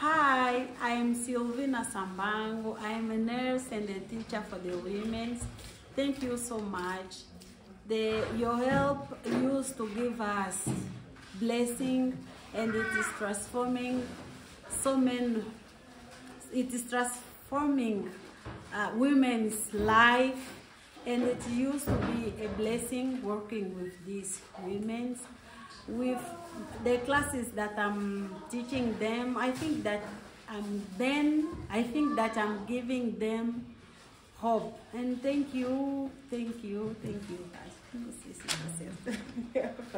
Hi, I am Silvina Lubango. I am a nurse and a teacher for the women. Thank you so much. Your help used to give us blessing, and it is transforming so many. It is transforming women's life, and it used to be a blessing working with these women. With the classes that I'm teaching them, I think that I'm giving them hope. And thank you guys.